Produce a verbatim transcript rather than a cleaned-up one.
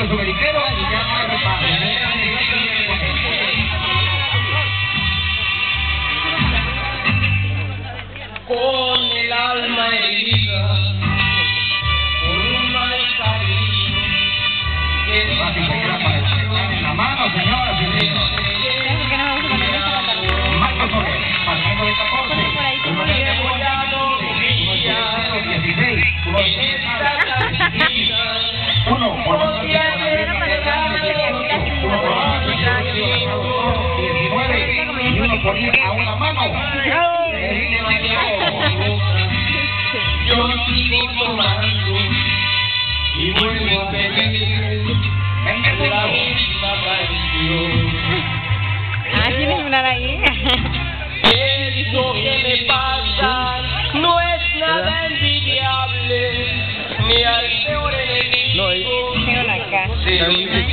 con su veriquero y ya no hay reparo. Con el alma herida, con un mal cariño, que Fácil de grapa de chaclán en la mano, señoras y señores. Marcos Soler, pasando de catorce, uno de apoyado, dieciséis, uno de uno por uno diecinueve y uno ponía a una mano. yo sigo tomando y vuelvo a pedir la misma canción. Ah, ¿tienes una ahí? Esto que me pasa no es nada envidiable, ni al peor enemigo. Tengo la acá. Sí.